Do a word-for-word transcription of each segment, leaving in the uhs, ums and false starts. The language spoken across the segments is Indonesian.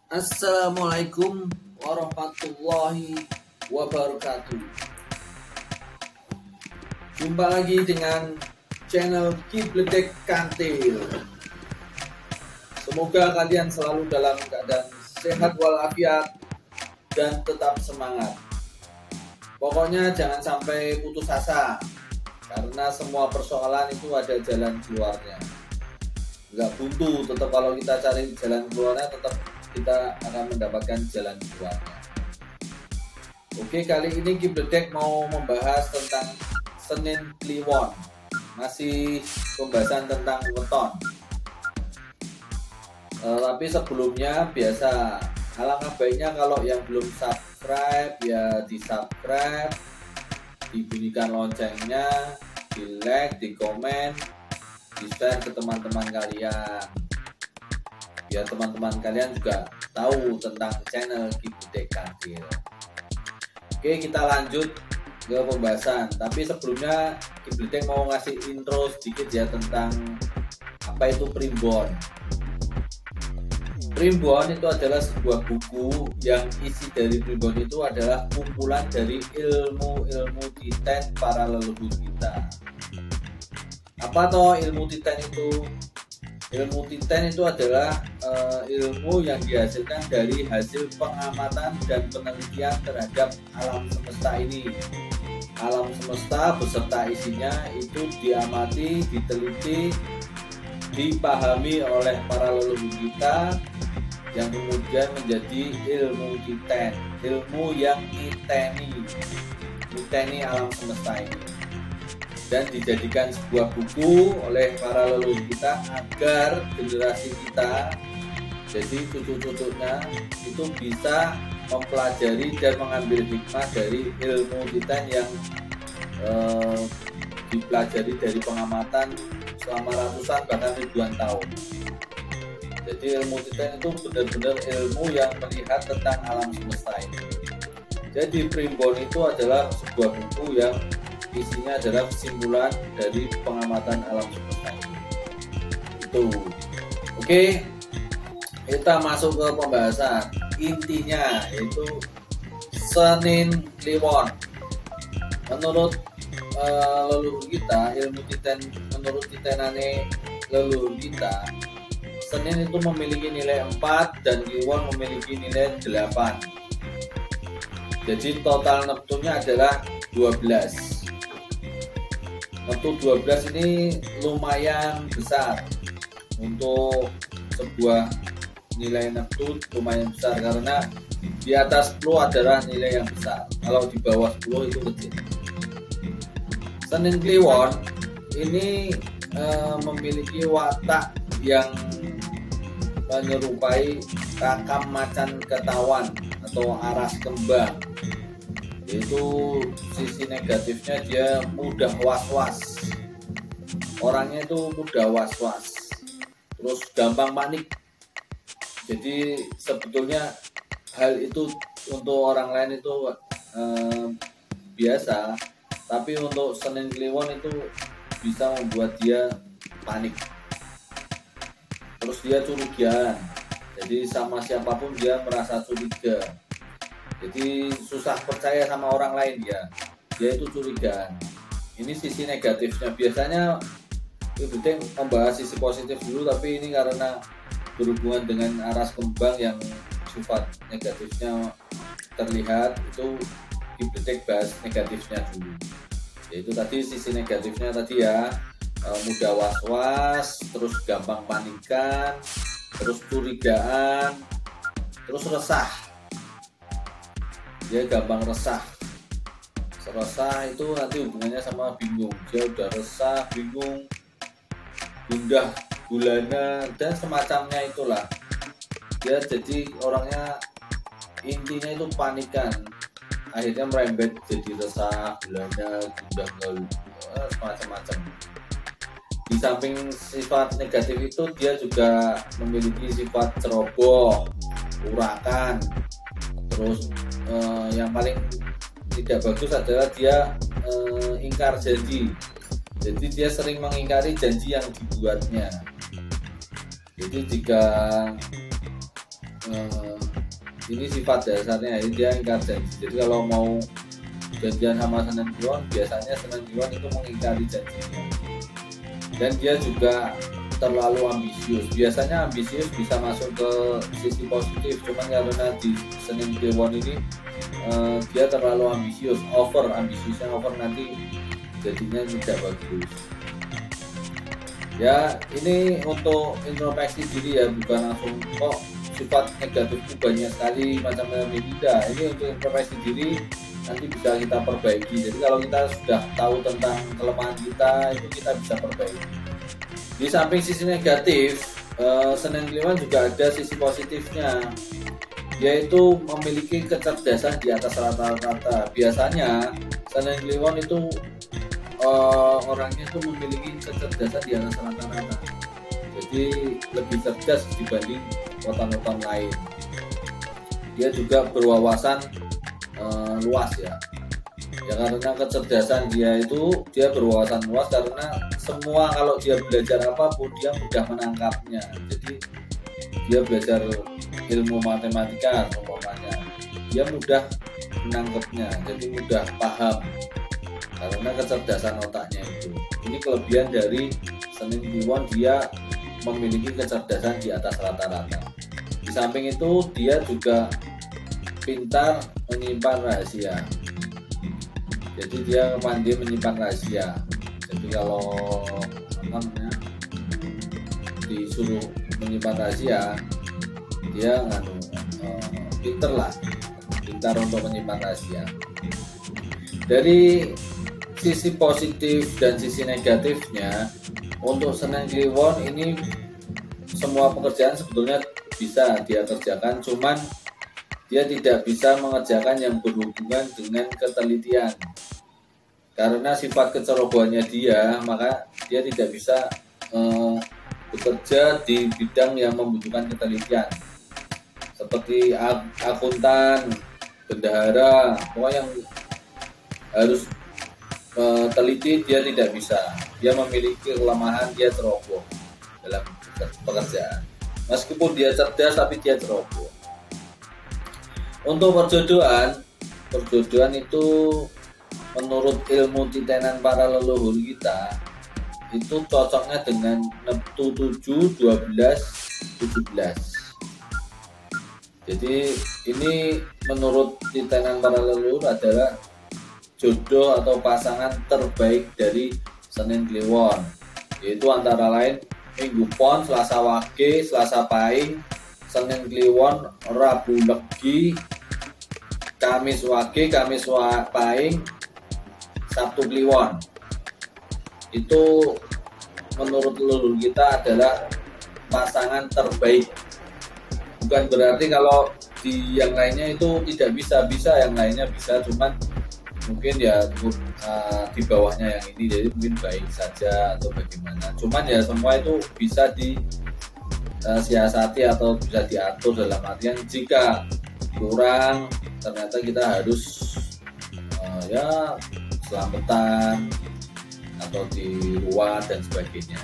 Assalamualaikum warahmatullahi wabarakatuh. Jumpa lagi dengan channel Kibledek Kantil. Semoga kalian selalu dalam keadaan sehat walafiat dan tetap semangat. Pokoknya jangan sampai putus asa, karena semua persoalan itu ada jalan keluarnya. Nggak buntu, tetap kalau kita cari jalan keluarnya tetap kita akan mendapatkan jalan keluarnya. Oke, kali ini Kibledek mau membahas tentang Senin Kliwon. Masih pembahasan tentang weton. E, tapi sebelumnya biasa, alangkah baiknya kalau yang belum subscribe ya di subscribe, dibunyikan loncengnya, di like, di komen, di share ke teman-teman kalian, biar teman-teman kalian juga tahu tentang channel Kibledek Kantil. Oke, kita lanjut ke pembahasan. Tapi sebelumnya Kibledek mau ngasih intro sedikit ya tentang apa itu primbon. Primbon itu adalah sebuah buku yang isi dari primbon itu adalah kumpulan dari ilmu-ilmu titen para leluhur kita. Apa toh ilmu titen itu? Ilmu titen itu adalah uh, ilmu yang dihasilkan dari hasil pengamatan dan penelitian terhadap alam semesta ini. Alam semesta beserta isinya itu diamati, diteliti, dipahami oleh para leluhur kita, yang kemudian menjadi ilmu titen, ilmu yang niteni, niteni alam semesta ini, dan dijadikan sebuah buku oleh para leluhur kita agar generasi kita, jadi cucu-cucunya itu bisa mempelajari dan mengambil hikmah dari ilmu titen yang eh, dipelajari dari pengamatan selama ratusan bahkan ribuan tahun. Jadi ilmu titen itu benar-benar ilmu yang melihat tentang alam semesta ini. Jadi primbon itu adalah sebuah buku yang isinya adalah kesimpulan dari pengamatan alam semesta ini. Itu. Oke, kita masuk ke pembahasan. Intinya yaitu Senin Kliwon. Menurut uh, leluhur kita, ilmu titen, menurut titenane leluhur kita, Senin itu memiliki nilai empat dan Kliwon memiliki nilai delapan. Jadi total Neptunnya adalah dua belas. Neptun dua belas ini lumayan besar untuk sebuah nilai Neptun, lumayan besar karena di atas sepuluh adalah nilai yang besar, kalau di bawah sepuluh itu kecil. Senin Kliwon ini e, memiliki watak yang menyerupai rakam macan ketawan atau aras kembang. Yaitu sisi negatifnya dia mudah was-was, orangnya itu mudah was-was, terus gampang panik. Jadi sebetulnya hal itu untuk orang lain itu eh, biasa, tapi untuk Senin Kliwon itu bisa membuat dia panik, terus dia curigaan. Jadi sama siapapun dia merasa curiga. Jadi susah percaya sama orang lain ya, dia itu curigaan. Ini sisi negatifnya. Biasanya Kibledek membahas sisi positif dulu, tapi ini karena berhubungan dengan aras kembang yang sifat negatifnya terlihat, itu Kibledek bahas negatifnya dulu. Yaitu tadi sisi negatifnya tadi ya, mudah was-was, terus gampang panikan, terus curigaan, terus resah. Dia gampang resah. Resah itu nanti hubungannya sama bingung. Dia udah resah, bingung, gundah, gulana, dan semacamnya itulah. Dia jadi orangnya intinya itu panikan. Akhirnya merembet jadi resah, gulana, gundah, gulana, semacam-macam. Di samping sifat negatif itu, dia juga memiliki sifat ceroboh, urakan. Terus eh, yang paling tidak bagus adalah dia eh, ingkar janji. Jadi dia sering mengingkari janji yang dibuatnya. Jadi jika eh, ini sifat dasarnya, dia ingkar janji. Jadi kalau mau janjian sama Senin Kliwon, biasanya Senin Kliwon itu mengingkari janjinya. Dan dia juga terlalu ambisius. Biasanya ambisius bisa masuk ke sisi positif, cuman karena di Senin Kliwon ini eh, dia terlalu ambisius, over ambisiusnya over, nanti jadinya tidak bagus. Ya, ini untuk introspeksi diri ya, bukan langsung kok sifat negatif itu banyak sekali macam-macam. Tidak, ini untuk introspeksi diri, nanti bisa kita perbaiki. Jadi kalau kita sudah tahu tentang kelemahan kita, itu kita bisa perbaiki. Di samping sisi negatif, eh, Senin Kliwon juga ada sisi positifnya, yaitu memiliki kecerdasan di atas rata-rata. Biasanya Senin Kliwon itu eh, orangnya itu memiliki kecerdasan di atas rata-rata, jadi lebih cerdas dibanding notan-notan lain. Dia juga berwawasan uh, luas ya. Ya karena kecerdasan dia itu, dia berwawasan luas karena semua, kalau dia belajar apapun dia mudah menangkapnya. Jadi dia belajar ilmu matematika umpamanya, dia mudah menangkapnya, jadi mudah paham karena kecerdasan otaknya itu. Ini kelebihan dari Senin Kliwon, dia memiliki kecerdasan di atas rata-rata. Di samping itu dia juga pintar menyimpan rahasia. Jadi dia pandai menyimpan rahasia. Jadi kalau apa namanya, disuruh menyimpan rahasia, dia nganu uh, pinter lah, pintar untuk menyimpan rahasia. Dari sisi positif dan sisi negatifnya, untuk Senin Kliwon ini semua pekerjaan sebetulnya bisa dia kerjakan, cuman dia tidak bisa mengerjakan yang berhubungan dengan ketelitian. Karena sifat kecerobohannya dia, maka dia tidak bisa eh, bekerja di bidang yang membutuhkan ketelitian, seperti akuntan, bendahara, pokoknya yang harus eh, teliti dia tidak bisa. Dia memiliki kelemahan, dia ceroboh dalam pekerjaan. Meskipun dia cerdas, tapi dia ceroboh. Untuk perjodohan, perjodohan itu menurut ilmu titenan para leluhur kita, itu cocoknya dengan Neptu tujuh, dua belas, tujuh belas. Jadi ini menurut titenan para leluhur adalah jodoh atau pasangan terbaik dari Senin Kliwon, yaitu antara lain Minggu Pon, Selasa Wage, Selasa Pahing, Senin Kliwon, Rabu Legi, Kamis Wage, Kamis Pahing, Sabtu Kliwon. Itu menurut leluhur kita adalah pasangan terbaik. Bukan berarti kalau di yang lainnya itu tidak bisa, bisa yang lainnya bisa, cuman mungkin ya uh, di bawahnya yang ini, jadi mungkin baik saja atau bagaimana. Cuman ya semua itu bisa disiasati uh, atau bisa diatur, dalam artian jika kurang ternyata kita harus uh, ya selamatan atau diruat dan sebagainya.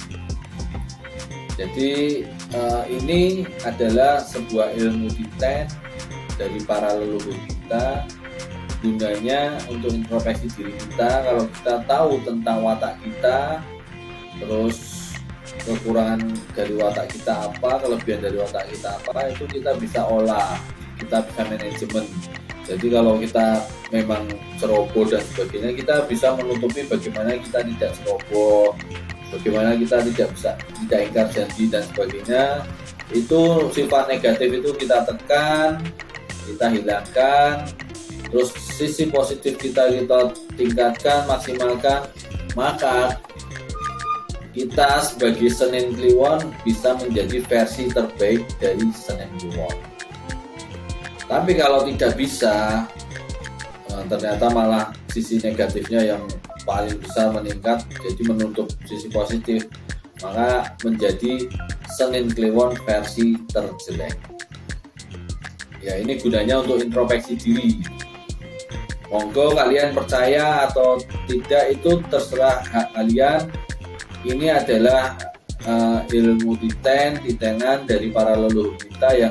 Jadi uh, ini adalah sebuah ilmu titen dari para leluhur kita. Gunanya untuk introspeksi diri kita. Kalau kita tahu tentang watak kita, terus kekurangan dari watak kita apa, kelebihan dari watak kita apa, itu kita bisa olah, kita bisa manajemen. Jadi kalau kita memang ceroboh dan sebagainya, kita bisa menutupi bagaimana kita tidak ceroboh, bagaimana kita tidak bisa tidak ingkar janji dan sebagainya. Itu sifat negatif itu kita tekan, kita hilangkan. Terus sisi positif kita kita tingkatkan, maksimalkan, maka kita sebagai Senin Kliwon bisa menjadi versi terbaik dari Senin Kliwon. Tapi kalau tidak bisa, ternyata malah sisi negatifnya yang paling besar meningkat, jadi menutup sisi positif, maka menjadi Senin Kliwon versi terjelek. Ya, ini gunanya untuk introspeksi diri. Monggo kalian percaya atau tidak, itu terserah hak kalian. Ini adalah uh, ilmu titen, titenan dari para leluhur kita yang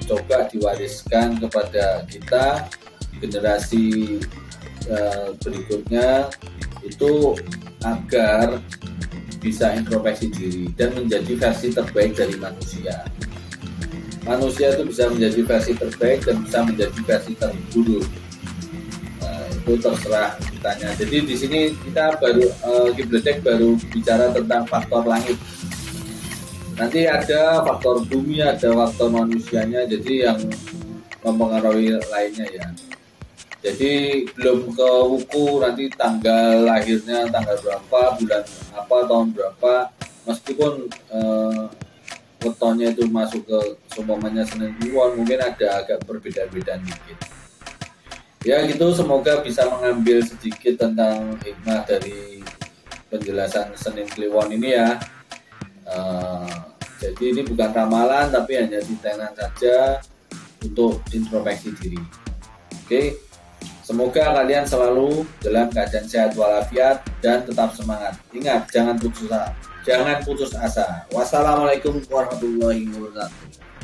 coba diwariskan kepada kita generasi uh, berikutnya itu agar bisa introspeksi diri dan menjadi versi terbaik dari manusia. Manusia itu bisa menjadi versi terbaik dan bisa menjadi versi terburuk. Nah, itu terserah kitanya. Jadi di sini kita baru uh, Kibledek baru bicara tentang faktor langit. Nanti ada faktor bumi, ada faktor manusianya. Jadi yang mempengaruhi lainnya ya. Jadi belum ke wuku nanti tanggal lahirnya tanggal berapa, bulan apa, tahun berapa. Meskipun uh, wetonnya itu masuk ke sumpamanya Senin Kliwon, mungkin ada agak berbeda-beda dikit. Ya gitu, semoga bisa mengambil sedikit tentang hikmah dari penjelasan Senin Kliwon ini ya. Uh, jadi ini bukan ramalan tapi hanya titenan saja untuk introspeksi diri. Oke, semoga kalian selalu dalam keadaan sehat walafiat dan tetap semangat. Ingat, jangan putus asa. Jangan putus asa. Wassalamualaikum warahmatullahi wabarakatuh.